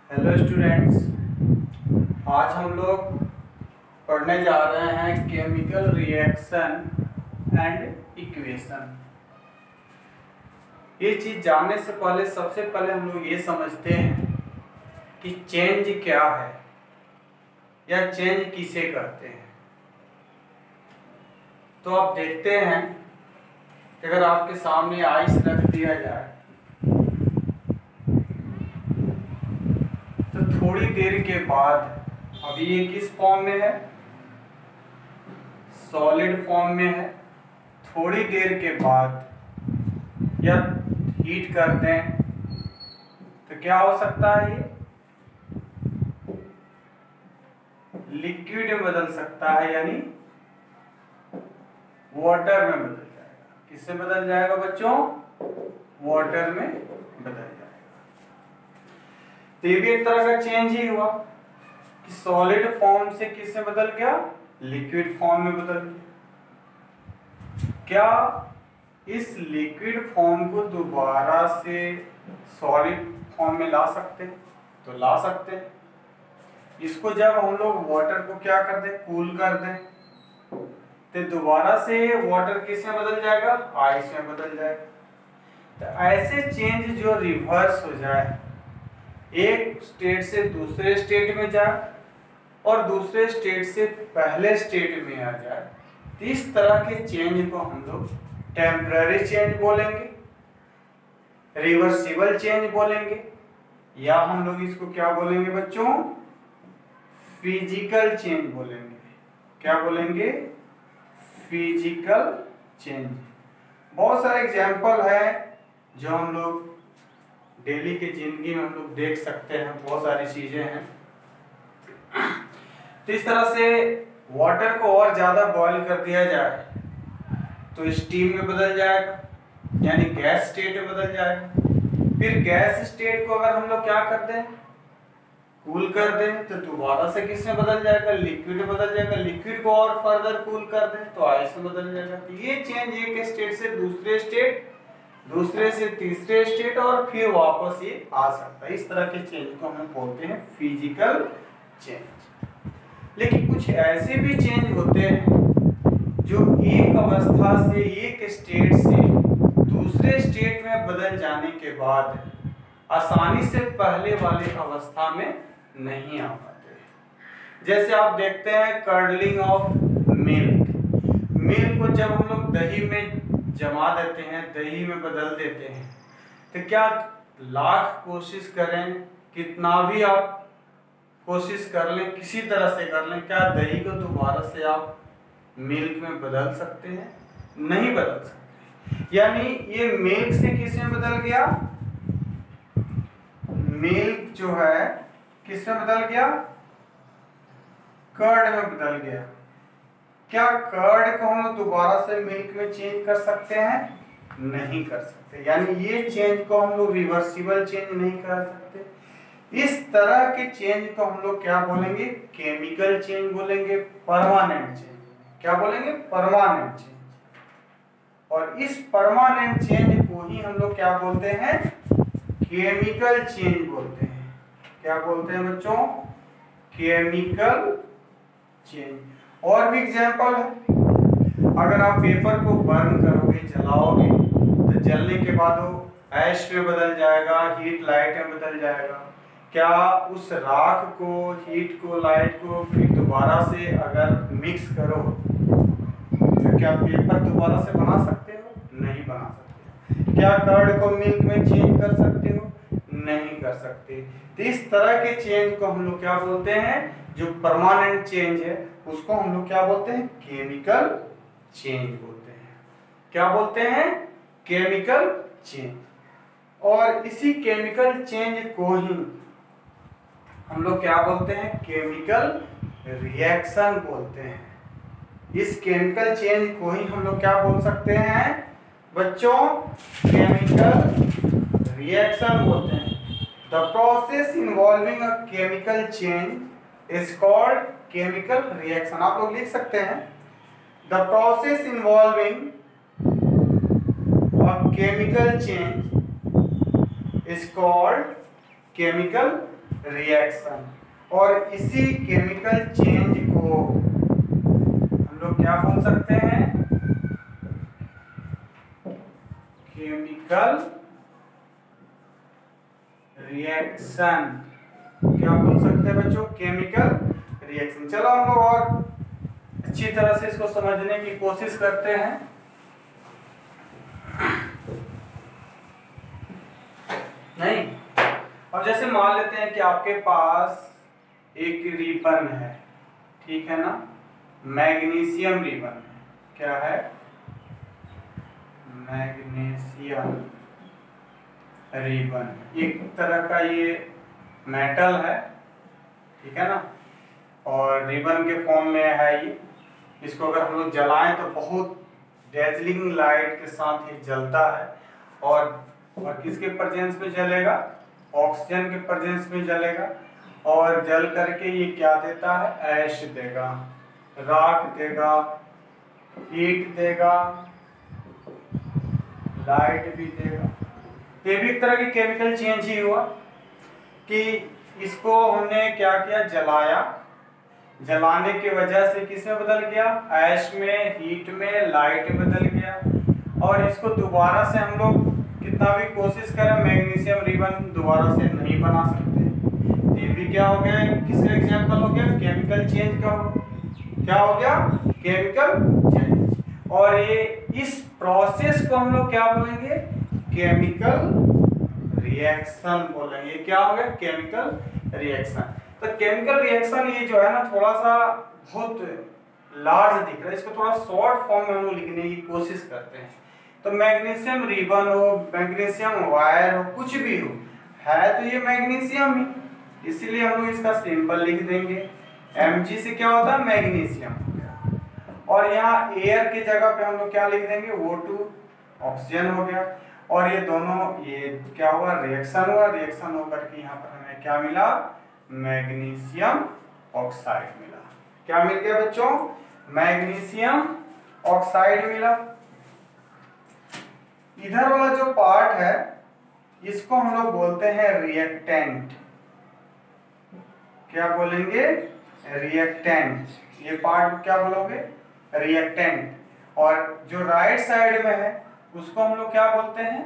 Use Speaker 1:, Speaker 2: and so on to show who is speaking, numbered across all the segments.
Speaker 1: Hello students, आज हम लोग पढ़ने जा रहे हैं केमिकल रिएक्शन एंड इक्वेशन। ये चीज़ जानने से पहले सबसे पहले हम लोग ये समझते हैं कि चेंज क्या है या चेंज किसे कहते हैं। तो आप देखते हैं कि अगर आपके सामने आइस रख दिया जाए तो थोड़ी देर के बाद, अभी ये किस फॉर्म में है, सॉलिड फॉर्म में है, थोड़ी देर के बाद या हीट कर दें तो क्या हो सकता है, ये लिक्विड में बदल सकता है, यानी वाटर में बदल जाएगा। किससे बदल जाएगा बच्चों? वाटर में बदल जाएगा। तो ये भी एक तरह का चेंज ही हुआ कि सॉलिड फॉर्म से किससे बदल गया, लिक्विड फॉर्म में बदल गया। क्या इस लिक्विड फॉर्म को दोबारा से सॉलिड फॉर्म में ला सकते हैं? तो ला सकते हैं। इसको जब हम लोग वाटर को क्या कर दें, कूल कर दें, तो दोबारा से वाटर किस में बदल जाएगा, आइस में बदल जाएगा। तो ऐसे चेंज जो रिवर्स हो जाए, एक स्टेट से दूसरे स्टेट में जाए और दूसरे स्टेट से पहले स्टेट में आ जाए, तो इस तरह के चेंज को हम लोग टेम्पररी चेंज बोलेंगे, रिवर्सिबल चेंज बोलेंगे, या हम लोग इसको क्या बोलेंगे बच्चों, फिजिकल चेंज बोलेंगे। क्या बोलेंगे? Physical change. बहुत सारे एग्जाम्पल है जो हम लोग डेली की जिंदगी में हम लोग देख सकते हैं, बहुत सारी चीजें हैं। तो इस तरह से वाटर को और ज्यादा बॉईल कर दिया जाए तो स्टीम में बदल जाएगा, यानी गैस स्टेट में बदल जाएगा। फिर गैस स्टेट को अगर हम लोग क्या कर दें, कूल कर दें, तो दोबारा से किस में बदल जाएगा, लिक्विड में बदल जाएगा। लिक्विड को और फर्दर कूल कर दें तो आइस में बदल जाएगा। तो ये चेंज एक स्टेट से दूसरे स्टेट, दूसरे से तीसरे स्टेट और फिर वापस ये आ सकता है। इस तरह के चेंज को हम बोलते हैं फिजिकल चेंज। लेकिन कुछ ऐसे भी चेंज होते हैं जो एक अवस्था से, एक स्टेट से दूसरे स्टेट में बदल जाने के बाद आसानी से पहले वाले अवस्था में नहीं आ पाते। जैसे आप देखते हैं कर्डलिंग ऑफ मिल्क। मिल्क को जब हम लोग दही में जमा देते हैं, दही में बदल देते हैं, तो क्या लाख कोशिश करें, कितना भी आप कोशिश कर लें, किसी तरह से कर लें, क्या दही को दोबारा से आप मिल्क में बदल सकते हैं? नहीं बदल सकते। यानी ये मिल्क से किस में बदल गया, मिल्क जो है किस में बदल गया, कर्ड में बदल गया। क्या कर्ड को हम दोबारा से मिल्क में चेंज कर सकते हैं? नहीं कर सकते। यानी ये चेंज को हम लोग रिवर्सिबल चेंज नहीं कर सकते। इस तरह के चेंज को हम लोग क्या बोलेंगे, केमिकल चेंज बोलेंगे, परमानेंट चेंज। क्या बोलेंगे? Permanent change. और इस परमानेंट चेंज को ही हम लोग क्या बोलते हैं, केमिकल चेंज बोलते हैं। क्या बोलते हैं बच्चों? Chemical change. और भी एग्जाम्पल है, अगर आप पेपर को बर्न करोगे, जलाओगे, तो जलने के बाद वो ऐश में बदल जाएगा, हीट लाइट में बदल जाएगा। क्या उस राख को, हीट को, लाइट को फिर दोबारा से अगर मिक्स करो तो क्या पेपर दोबारा से बना सकते हो? नहीं बना सकते। क्या कर्ड को मिल्क में चेंज कर सकते हो? नहीं कर सकते। तो इस तरह के चेंज को हम लोग क्या बोलते हैं, जो परमानेंट चेंज है उसको हम लोग क्या बोलते हैं, केमिकल चेंज बोलते हैं। क्या बोलते हैं? Chemical change. और इसी केमिकल चेंज को ही हम लोग क्या बोलते हैं, केमिकल रिएक्शन बोलते हैं। इस केमिकल चेंज को ही हम लोग क्या बोल सकते हैं बच्चों, केमिकल रिएक्शन बोलते हैं। The process involving a chemical change is called chemical reaction. आप लोग लिख सकते हैं, the process involving a chemical change is called chemical reaction. और इसी केमिकल चेंज को हम लोग क्या बोल सकते हैं? Chemical reaction. क्या बोल सकते हैं बच्चों? Chemical reaction. चलो हम लोग और अच्छी तरह से इसको समझने की कोशिश करते हैं। नहीं, अब जैसे मान लेते हैं कि आपके पास एक रिबन है, ठीक है ना, मैग्नीशियम रिबन है। क्या है? Magnesium ribbon. एक तरह का ये मेटल है, ठीक है ना, और रिबन के फॉर्म में है ये। इसको अगर हम लोग जलाएं तो बहुत डेजलिंग लाइट के साथ ये जलता है। और किसके प्रेजेंस में जलेगा? ऑक्सीजन के प्रेजेंस में जलेगा। और जल करके ये क्या देता है? ऐश देगा, राख देगा, हीट देगा, लाइट भी देगा। ये भी एक तरह की केमिकल चेंज ही हुआ कि इसको हमने क्या किया? जलाया। जलाने की वजह से किसमें बदल गया? ऐश में, हीट में, लाइट में बदल गया। और इसको दोबारा से हम लोग कितना भी कोशिश करें, मैग्नीशियम रिबन दोबारा से नहीं बना सकते। ये भी क्या हो गया? किसका एग्जांपल हो गया? केमिकल चेंज का। क्या हो गया? Chemical change. और ये इस प्रोसेस को हम लोग क्या बोलेंगे? केमिकल रिएक्शन बोलेंगे। क्या हो गया? Chemical reaction. तो केमिकल रिएक्शन ये जो है ना, थोड़ा सा बहुत लार्ज दिख रहा है। इसको थोड़ा शॉर्ट फॉर्म में हम लिखने की कोशिश करते हैं। तो मैग्नीशियम रिबन हो, मैग्नीशियम वायर हो, कुछ भी हो, है तो ये मैग्नीशियम ही, इसलिए हम लोग इसका सिंबल लिख देंगे। Mg से क्या होता है? मैग्नीशियम हो गया। और यहाँ एयर की जगह पे हम लोग क्या लिख देंगे? O2, ऑक्सीजन हो गया। और ये दोनों, ये क्या हुआ? रिएक्शन हुआ। रिएक्शन होकर के यहाँ पर हमें क्या मिला? मैग्नीशियम ऑक्साइड मिला। क्या मिल गया बच्चों? मैग्नीशियम ऑक्साइड मिला। इधर वाला जो पार्ट है इसको हम लोग बोलते हैं रिएक्टेंट। क्या बोलेंगे? रिएक्टेंट। ये पार्ट क्या बोलोगे? रिएक्टेंट। और जो राइट साइड में है उसको हम लोग क्या बोलते हैं?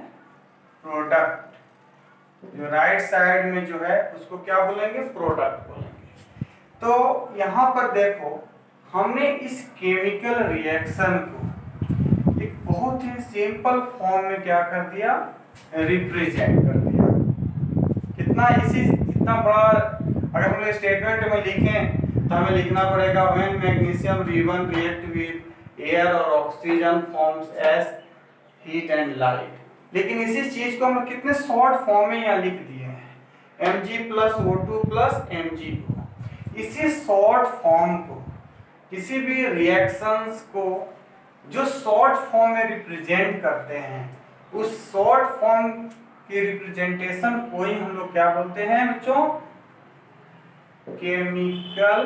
Speaker 1: प्रोडक्ट। जो राइट साइड में जो है उसको क्या बोलेंगे? प्रोडक्ट बोलेंगे। तो यहाँ पर देखो, हमने इस केमिकल रिएक्शन को एक बहुत ही सिंपल फॉर्म में क्या कर दिया? रिप्रेजेंट कर दिया। कितना इसी, कितना बड़ा। अगर हम लोग स्टेटमेंट में लिखें तो हमें लिखना पड़ेगा when magnesium ribbon react with air और oxygen forms as heat and light. लेकिन इसी चीज को हम कितने शॉर्ट फॉर्म में यहाँ लिख दिए हैं, Mg plus O2 plus Mg2। इसी शॉर्ट फॉर्म को, किसी भी रिएक्शंस को जो शॉर्ट फॉर्म में रिप्रेजेंट करते हैं, उस शॉर्ट फॉर्म की रिप्रेजेंटेशन को ही हम लोग क्या बोलते हैं बच्चों? केमिकल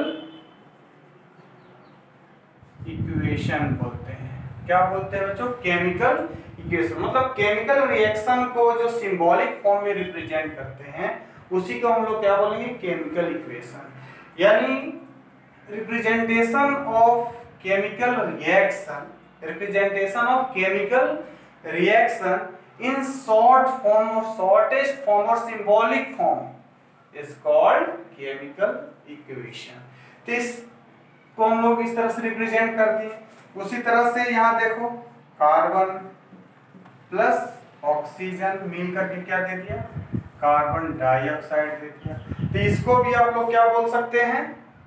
Speaker 1: इक्वेशन बोलते हैं। क्या बोलते हैं बच्चों? Chemical equation. मतलब केमिकल रिएक्शन को जो सिंबॉलिक फॉर्म में रिप्रेजेंट करते हैं उसी को हम लोग क्या बोलेंगे? Chemical equation. यानी representation of chemical reaction, representation of chemical reaction in short form or shortest form or symbolic form is called chemical equation। तो इसको हम लोग इस तरह से रिप्रेजेंट करते हैं। उसी तरह से यहाँ देखो, कार्बन प्लस ऑक्सीजन मिल करके क्या दे दिया? कार्बन डाइऑक्साइड दे दिया। तो इसको भी आप लोग क्या बोल सकते हैं?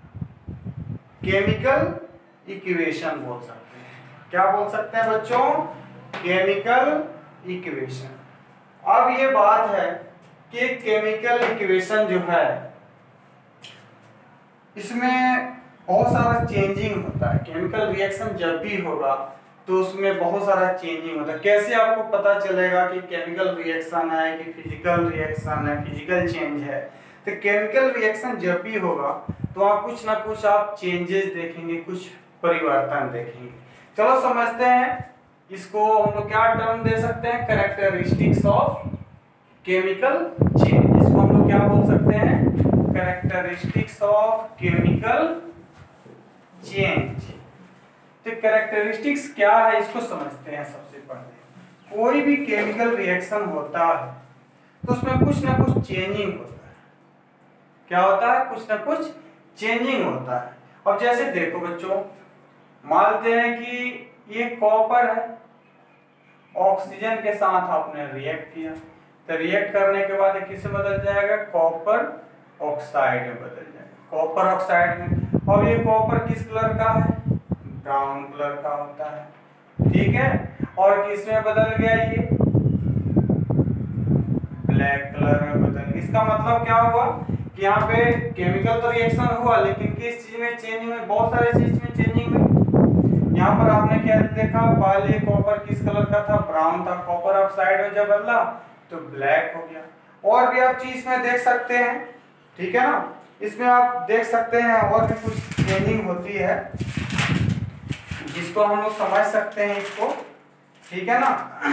Speaker 1: केमिकल इक्वेशन बोल सकते हैं। क्या बोल सकते हैं बच्चों? Chemical equation. अब ये बात है कि केमिकल इक्वेशन जो है इसमें बहुत सारा चेंजिंग होता है। केमिकल रिएक्शन जब भी होगा तो उसमें बहुत सारा चेंजिंग होता है। कैसे आपको पता चलेगा कि केमिकल रिएक्शन है कि फिजिकल रिएक्शन है, फिजिकल चेंज है? तो केमिकल रिएक्शन जब भी होगा तो आप कुछ ना कुछ आप चेंजेस देखेंगे, कुछ परिवर्तन देखेंगे। चलो समझते हैं इसको। हम लोग क्या टर्म दे सकते हैं? Characteristics of chemical change. इसको हम लोग क्या बोल सकते हैं? Characteristics of chemical change. तो कैरेक्टरिस्टिक्स क्या है इसको समझते हैं। सबसे पहले कोई भी केमिकल रिएक्शन होता है तो उसमें कुछ ना कुछ चेंजिंग होता है। क्या होता है? कुछ ना कुछ चेंजिंग होता है। अब जैसे देखो बच्चों, मानते हैं कि ये कॉपर है, ऑक्सीजन के साथ आपने रिएक्ट किया, तो रिएक्ट करने के बाद किससे बदल जाएगा? कॉपर ऑक्साइड में बदल जाएगा, कॉपर ऑक्साइड में। अब ये कॉपर किस कलर का है? ब्राउन कलर का होता है, ठीक है। और किस में बदल गया? ये ब्लैक कलर में बदल गया। इसका मतलब क्या हुआ कि यहाँ पे केमिकल तो रिएक्शन हुआ, लेकिन किस चीज में चेंजिंग हुई? बहुत सारे चीज में चेंजिंग हुई। यहाँ पर आपने क्या देखा? पहले कॉपर किस कलर का था? ब्राउन था। कॉपर ऑक्साइड में जब बदला तो ब्लैक हो गया। और भी आप चीज में देख सकते हैं, ठीक है ना। इसमें आप देख सकते हैं और भी कुछ चेंजिंग होती है जिसको हम लोग समझ सकते हैं इसको, ठीक है ना।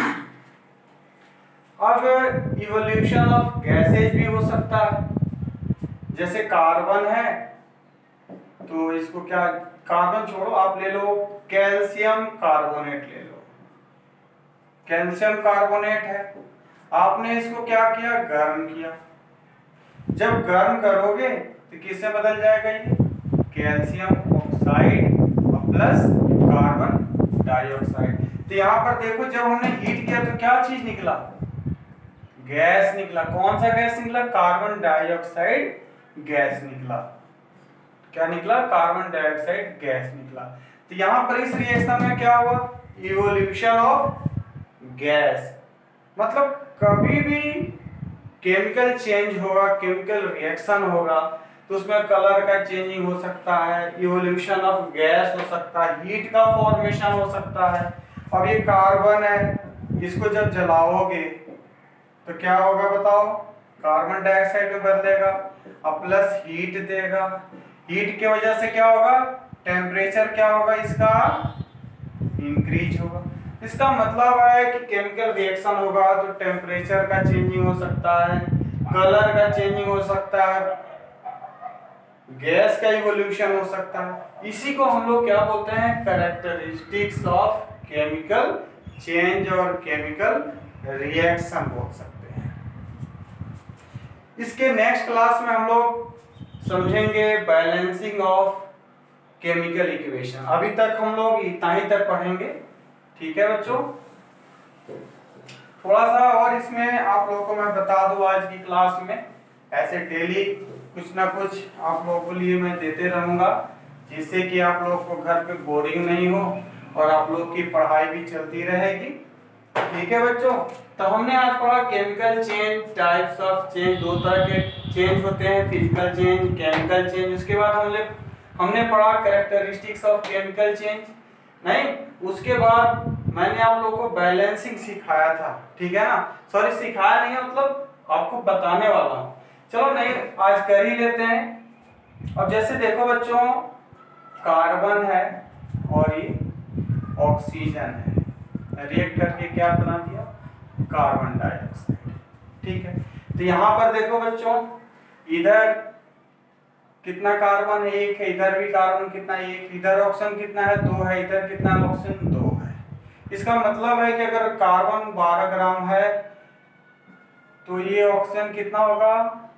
Speaker 1: अब इवोल्यूशन ऑफ गैसेज भी हो सकता है। जैसे कार्बन है तो इसको क्या, कार्बन छोड़ो, आप ले लो कैल्शियम कार्बोनेट ले लो। कैल्शियम कार्बोनेट है, आपने इसको क्या किया? गर्म किया। जब गर्म करोगे तो किससे बदल जाएगा? ये calcium oxide plus carbon dioxide. तो यहाँ पर देखो, जब हमने हीट किया तो क्या चीज निकला? गैस निकला। कौन सा गैस निकला? कार्बन डाइऑक्साइड गैस निकला। क्या निकला? कार्बन डाइऑक्साइड गैस निकला। तो यहाँ पर इस रिएक्शन में क्या हुआ? Evolution of gas. मतलब कभी भी केमिकल चेंज होगा, केमिकल रिएक्शन होगा तो उसमें कलर का चेंजिंग हो सकता है, इवोल्यूशन ऑफ गैस हो सकता है, हीट का फॉर्मेशन हो सकता है। अब ये कार्बन है, इसको जब जलाओगे तो क्या होगा बताओ? कार्बन डाइऑक्साइड में बदलेगा और प्लस हीट देगा। हीट की वजह से क्या होगा? टेम्परेचर क्या होगा? इसका इंक्रीज होगा। इसका मतलब है कि केमिकल रिएक्शन होगा तो टेम्परेचर का चेंजिंग हो सकता है, कलर का चेंजिंग हो सकता है, गैस का इवोल्यूशन हो सकता है। इसी को हम लोग क्या बोलते हैं? कैरेक्टरिस्टिक्स ऑफ केमिकल चेंज और केमिकल रिएक्शन बोल सकते हैं। इसके नेक्स्ट क्लास में हम लोग समझेंगे बैलेंसिंग ऑफ केमिकल इक्वेशन। अभी तक हम लोग इतना ही तक पढ़ेंगे, ठीक है बच्चों। थोड़ा सा और इसमें आप लोगों को मैं बता दूं, आज की क्लास में ऐसे डेली कुछ ना कुछ आप लोगों के लिए मैं देते रहूंगा, जिससे कि आप लोग को घर पे बोरिंग नहीं हो और आप लोग की पढ़ाई भी चलती रहेगी, ठीक है बच्चों। तो हमने आज पढ़ा chemical change, types of change. दो तरह के चेंज होते हैं, फिजिकल चेंज, केमिकल चेंज। उसके बाद हमने पढ़ा कैरेक्टरिस्टिक्स ऑफ केमिकल चेंज। नहीं, उसके बाद मैंने आप लोगों को बैलेंसिंग सिखाया था, ठीक है ना। सॉरी, सिखाया नहीं, मतलब आपको बताने वाला हूँ। चलो नहीं, आज कर ही लेते हैं। अब जैसे देखो बच्चों, कार्बन है और ये ऑक्सीजन है, रिएक्ट करके क्या बना दिया? कार्बन डाइऑक्साइड, ठीक है। तो यहाँ पर देखो बच्चों, इधर कितना कार्बन है? एक है। इधर भी कार्बन कितना? एक। इधर ऑक्सीजन कितना है? 2 है। इधर कितना ऑक्सीजन? 2 है। इसका मतलब है कि अगर कार्बन 12 ग्राम है तो ये ऑक्सीजन कितना होगा?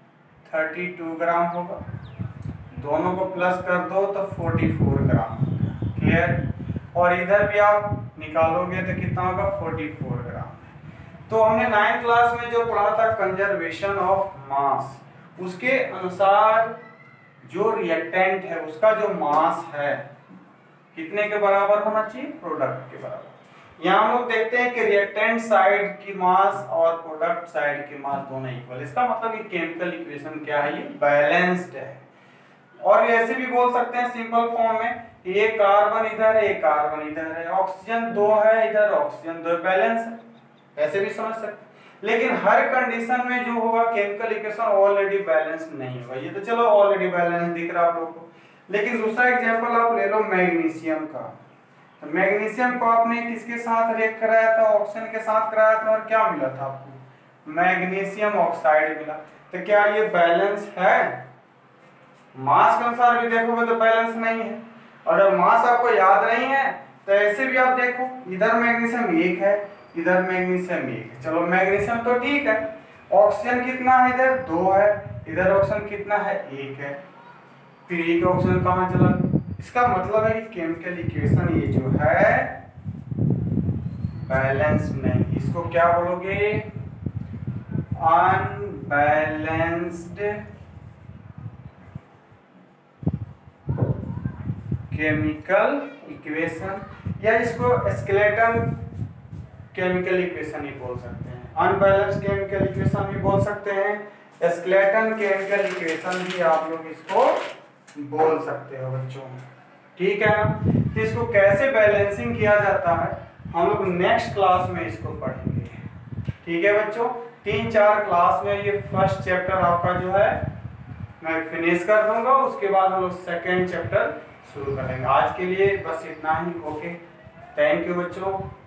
Speaker 1: 32 ग्राम होगा। दोनों को प्लस कर दो तो 44 ग्राम। क्लियर? और इधर भी आप निकालोगे तो कितना होगा? 44 ग्राम। तो हमने 9th क्लास में जो पढ़ा था कंजर्वेशन ऑफ मास, उसके अनुसार जो रिएक्टेंट है उसका जो मास है कितने के बराबर होना चाहिए? प्रोडक्ट के बराबर। यहाँ हम लोग देखते हैं कि रिएक्टेंट साइड की मास और प्रोडक्ट साइड की मास दोनों इक्वल। इसका मतलब ये केमिकल इक्वेशन क्या है? ये बैलेंस्ड है। और ऐसे भी बोल सकते हैं सिंपल फॉर्म में, ये कार्बन इधर है, एक कार्बन इधर है, ऑक्सीजन 2 है, इधर ऑक्सीजन 2, बैलेंस है, ऐसे भी समझ सकते हैं। लेकिन हर कंडीशन में जो होगा केमिकल इक्वेशन ऑलरेडी बैलेंस नहीं होगा। ये तो चलो ऑलरेडी बैलेंस दिख रहा है आप लोगों को। लेकिन दूसरा एग्जांपल आप ले लो मैग्नीशियम का। तो मैग्नीशियम को आपने किसके साथ रिएक्ट कराया था? ऑक्सीजन के साथ कराया था, और क्या मिला था आपको? मैग्नीशियम ऑक्साइड मिला। तो क्या ये बैलेंस है? मास के अनुसार भी देखोगे तो बैलेंस नहीं है। अगर मास आपको याद नहीं है तो ऐसे भी आप देखो, इधर मैग्नीशियम 1 है, इधर मैग्नीशियम 1 है, चलो मैग्नीशियम तो ठीक है। ऑक्सीजन कितना है, इधर 2 है, इधर ऑक्सीजन कितना है, 1 है, फिर एक ऑक्सीजन कहाँ चला। इसका मतलब है कि केमिकल इक्वेशन ये जो है बैलेंस नहीं, इसको क्या बोलोगे, अनबैलेंस्ड केमिकल इक्वेशन, या इसको स्केलेटन केमिकल इक्वेशन ही बोल सकते हैं, अनबैलेंस्ड केमिकल इक्वेशन भी बोल सकते हैं, स्केलेटन केमिकल इक्वेशन भी आप लोग इसको बोल सकते हो बच्चों। ठीक है ना। तो इसको कैसे बैलेंसिंग किया जाता है हम लोग नेक्स्ट क्लास में इसको पढ़ेंगे। ठीक है बच्चों, 3-4 क्लास में ये फर्स्ट चैप्टर आपका जो है मैं फिनिश कर दूंगा, उसके बाद हम लोग सेकेंड चैप्टर शुरू करेंगे। आज के लिए बस इतना ही। ओके, थैंक यू बच्चों।